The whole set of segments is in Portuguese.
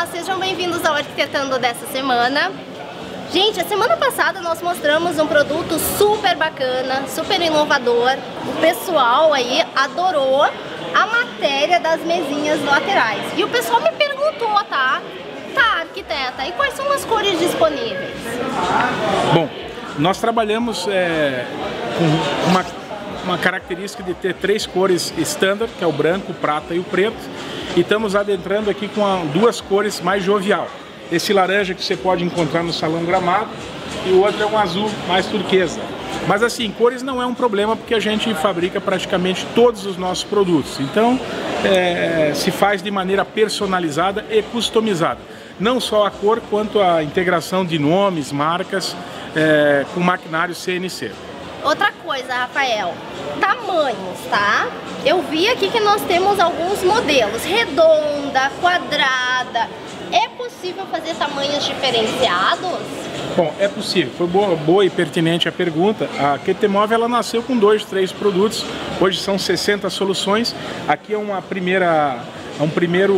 sejam bem-vindos ao Arquitetando dessa semana. Gente, a semana passada nós mostramos um produto super bacana, super inovador. O pessoal aí adorou a matéria das mesinhas laterais. E o pessoal me perguntou, tá, arquiteta, e quais são as cores disponíveis? Bom, nós trabalhamos com uma característica de ter 3 cores standard, que é o branco, o prata e o preto. E estamos adentrando aqui com 2 cores mais jovial. Esse laranja que você pode encontrar no Salão Gramado e o outro é um azul mais turquesa. Mas assim, cores não é um problema porque a gente fabrica praticamente todos os nossos produtos. Então, se faz de maneira personalizada e customizada. Não só a cor, quanto a integração de nomes, marcas com maquinário CNC. Outra coisa, Rafael, tamanhos, tá? Eu vi aqui que nós temos alguns modelos, redonda, quadrada. É possível fazer tamanhos diferenciados? Bom, é possível. Foi boa e pertinente a pergunta. A QT-Mov, ela nasceu com 2, 3 produtos. Hoje são 60 soluções. Aqui é uma primeiro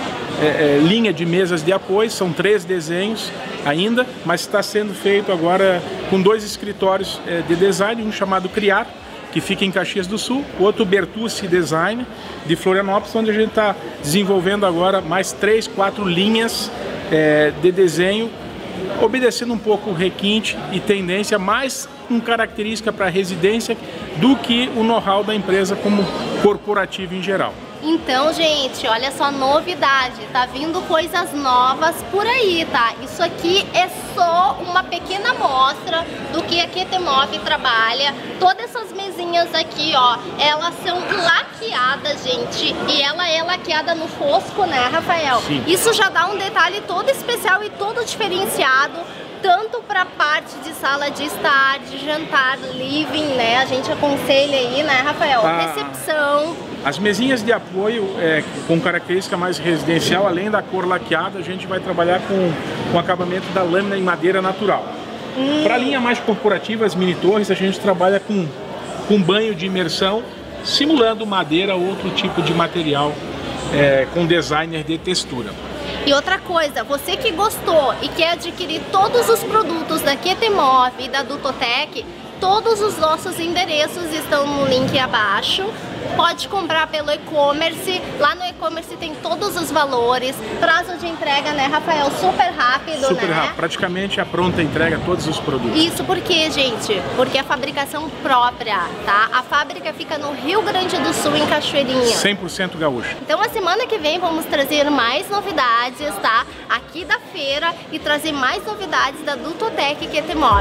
linha de mesas de apoio. São 3 desenhos ainda, mas está sendo feito agora com 2 escritórios de design, um chamado Criar, que fica em Caxias do Sul, outro Bertucci Design de Florianópolis, onde a gente está desenvolvendo agora mais 3, 4 linhas de desenho, obedecendo um pouco o requinte e tendência, mais com característica para residência do que o know-how da empresa como corporativo em geral. Então, gente, olha só, novidade, tá vindo coisas novas por aí, tá? Isso aqui é só uma pequena amostra do que a QT-Mov trabalha. Todas essas mesinhas aqui, ó, elas são laqueadas, gente, e ela é laqueada no fosco, né, Rafael? Sim. Isso já dá um detalhe todo especial e todo diferenciado, tanto para parte de sala de estar, de jantar, living, né? A gente aconselha aí, né, Rafael? Recepção. As mesinhas de apoio com característica mais residencial, além da cor laqueada, a gente vai trabalhar com o acabamento da lâmina em madeira natural. Para a linha mais corporativa, as mini torres, a gente trabalha com banho de imersão, simulando madeira ou outro tipo de material com designer de textura. E outra coisa, você que gostou e quer adquirir todos os produtos da QT-Mov e da Dutotec, todos os nossos endereços estão no link abaixo. Pode comprar pelo e-commerce, lá no e-commerce tem todos os valores, prazo de entrega, né, Rafael, super rápido, super né? rápido, praticamente a pronta entrega todos os produtos. Isso por quê, gente? Porque é fabricação própria, tá? A fábrica fica no Rio Grande do Sul, em Cachoeirinha. 100% gaúcho. Então a semana que vem vamos trazer mais novidades, tá? Aqui da feira e trazer mais novidades da Dutotec e QT-Mov.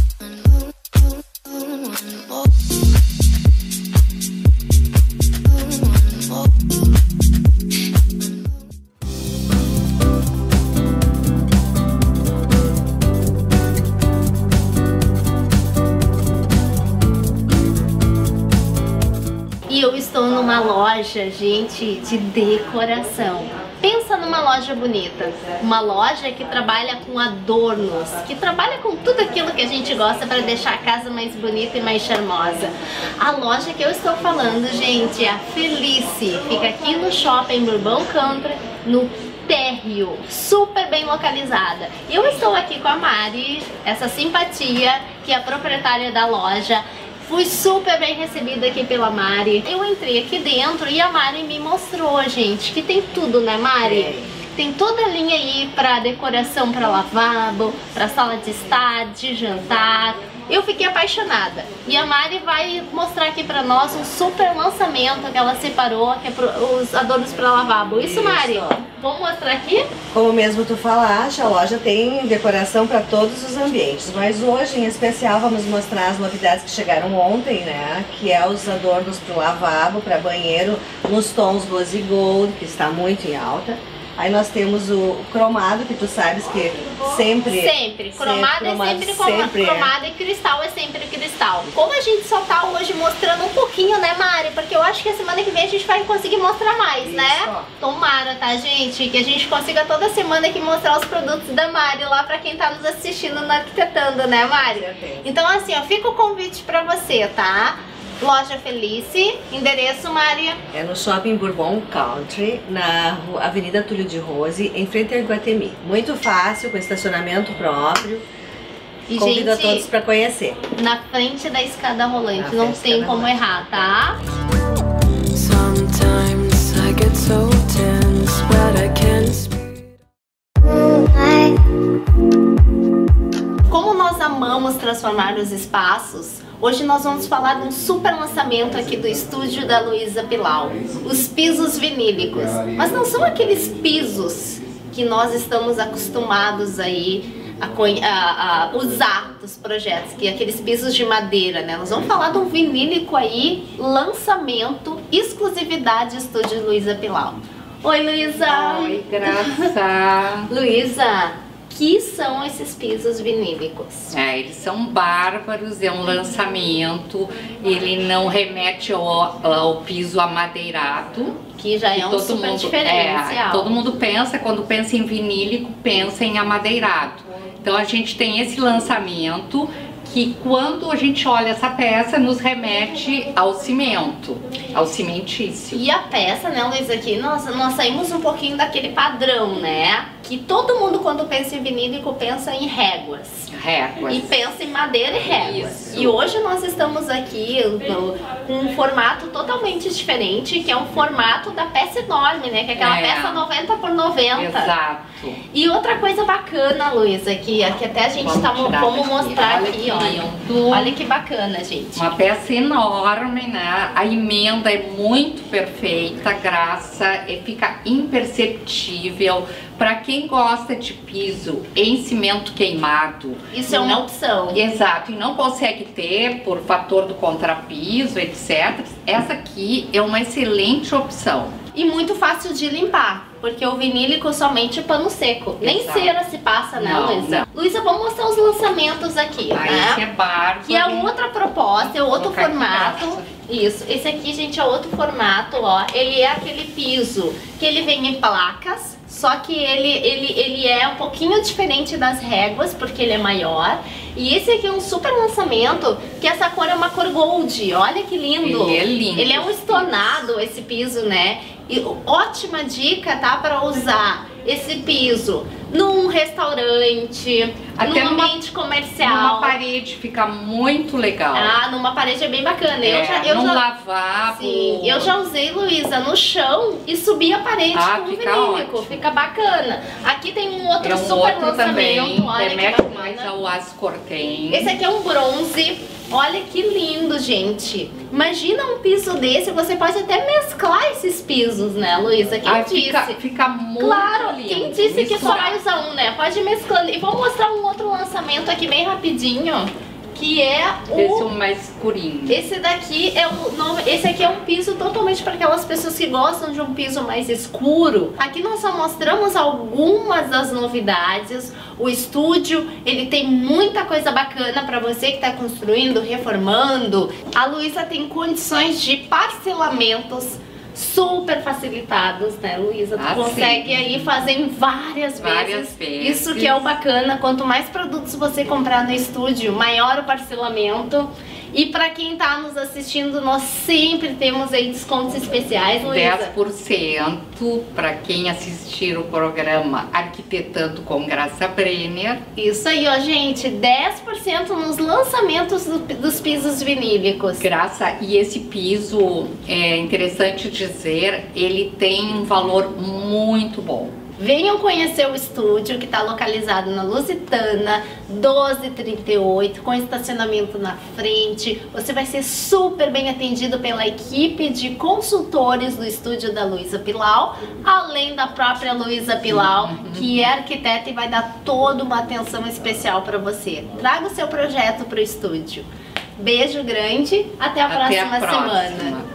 E eu estou numa loja, gente, de decoração. Pensa numa loja bonita, uma loja que trabalha com adornos, que trabalha com tudo aquilo que a gente gosta para deixar a casa mais bonita e mais charmosa. A loja que eu estou falando, gente, é a Felice, fica aqui no Shopping Bourbon Country, no térreo, super bem localizada. E eu estou aqui com a Mari, essa simpatia, que é a proprietária da loja. Fui super bem recebida aqui pela Mari. Eu entrei aqui dentro e a Mari me mostrou, gente, que tem tudo, né, Mari? Tem toda a linha aí para decoração, para lavabo, para sala de estar, de jantar. Eu fiquei apaixonada. E a Mari vai mostrar aqui para nós um super lançamento que ela separou, que é os adornos para lavabo. Isso, Mari? Vamos mostrar aqui? Como mesmo tu falaste, a loja tem decoração para todos os ambientes, mas hoje em especial vamos mostrar as novidades que chegaram ontem, né? Que é os adornos para o lavabo, para banheiro, nos tons rose gold, que está muito em alta. Aí nós temos o cromado, que tu sabes que sempre... Cromado é sempre cromado e cristal é sempre cristal. Como a gente só tá hoje mostrando um pouquinho, né, Mari? Porque eu acho que a semana que vem a gente vai conseguir mostrar mais, isso, né? Ó. Tomara, tá, gente? Que a gente consiga toda semana aqui mostrar os produtos da Mari lá pra quem tá nos assistindo no Arquitetando, né, Mari? Certeza. Então, assim, ó, fica o convite pra você, tá? Loja Felice, endereço, Mária? É no Shopping Bourbon Country, na Avenida Túlio de Rose, em frente ao Iguatemi. Muito fácil, com estacionamento próprio. E, convido gente, a todos para conhecer. Na frente da escada rolante, não tem como errar, tá? Sometimes I get so tense, but I can't speak. Como nós amamos transformar os espaços, hoje nós vamos falar de um super lançamento aqui do estúdio da Luísa Pilau, os pisos vinílicos. Mas não são aqueles pisos que nós estamos acostumados aí a usar dos projetos, que é aqueles pisos de madeira, né? Nós vamos falar de um vinílico aí, lançamento, exclusividade estúdio Luísa Pilau. Oi, Luísa! Oi, Graça! Luísa, que são esses pisos vinílicos? Eles são bárbaros, é um lançamento, ele não remete ao piso amadeirado. Que já é um super diferencial. Todo mundo pensa, quando pensa em vinílico, pensa em amadeirado. Então a gente tem esse lançamento que quando a gente olha essa peça nos remete ao cimento, ao cimentício. E a peça, né, Luísa, aqui nós saímos um pouquinho daquele padrão, né? Que todo mundo quando pensa em vinílico pensa em réguas. Réguas. E pensa em madeira e réguas. Isso. E hoje nós estamos aqui com um formato totalmente diferente, que é um formato da peça enorme, né? Que é aquela peça 90 por 90. Exato. E outra coisa bacana, Luísa, que até a gente vamos mostrar aqui, ó. Olha que bacana, gente. Uma peça enorme, né? A emenda é muito perfeita, Graça, fica imperceptível. Para quem gosta de piso em cimento queimado, isso é uma opção. Exato, e não consegue ter por fator do contrapiso, etc. Essa aqui é uma excelente opção. E muito fácil de limpar, porque o vinílico somente pano seco. Exato. Nem cera se passa, né, Luísa? Luísa, vamos mostrar os lançamentos aqui, né? Esse é bárbaro. Que é outra proposta, é outro formato. Isso, esse aqui, gente, é outro formato, ó. Ele é aquele piso que ele vem em placas, só que ele é um pouquinho diferente das réguas, porque ele é maior. E esse aqui é um super lançamento, que essa cor é uma cor gold, olha que lindo. Ele é lindo. Ele é um estonado, esse piso, né? E ótima dica, tá? Para usar esse piso num restaurante, até num ambiente comercial. Numa parede fica muito legal. Ah, numa parede é bem bacana. Num lavabo. Sim, eu já usei, Luísa, no chão e subi a parede com vinílico. Ótimo. Fica bacana. Aqui tem um outro super outro lançamento. também, Olha remete que mais ao ascortem. Esse aqui é um bronze. Olha que lindo, gente. Imagina um piso desse, você pode até mesclar esses pisos, né, Luísa? Quem disse? Fica muito claro, lindo. quem disse que só Misturado. vai usar um, né? Pode ir mesclando. E vou mostrar um outro lançamento aqui bem rapidinho, que é o... Esse é o mais escurinho. Esse daqui é o nome. Esse aqui é um piso totalmente para aquelas pessoas que gostam de um piso mais escuro. Aqui nós só mostramos algumas das novidades. O estúdio, ele tem muita coisa bacana para você que está construindo, reformando. A Luísa tem condições de parcelamentos super facilitados, né, Luísa? Tu consegue sim. aí fazer em várias vezes. Isso que é o bacana. Quanto mais produtos você comprar no estúdio, maior o parcelamento. E para quem tá nos assistindo, nós sempre temos aí descontos especiais, Luísa. 10% para quem assistir o programa Arquitetando com Graça Brenner. Isso aí, ó, gente, 10% nos lançamentos dos pisos vinílicos. Graça, e esse piso, é interessante dizer, ele tem um valor muito bom. Venham conhecer o estúdio, que está localizado na Lusitana 1238, com estacionamento na frente. Você vai ser super bem atendido pela equipe de consultores do estúdio da Luísa Pilau, além da própria Luísa Pilau, que é arquiteta e vai dar toda uma atenção especial para você. Traga o seu projeto para o estúdio. Beijo grande, até a próxima semana.